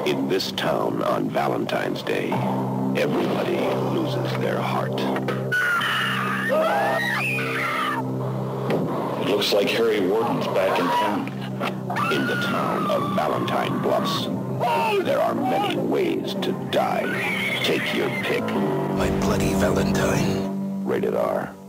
In this town on Valentine's Day, everybody loses their heart. It looks like Harry Warden's back in town. In the town of Valentine Bluffs, there are many ways to die. Take your pick. My bloody Valentine. Rated R.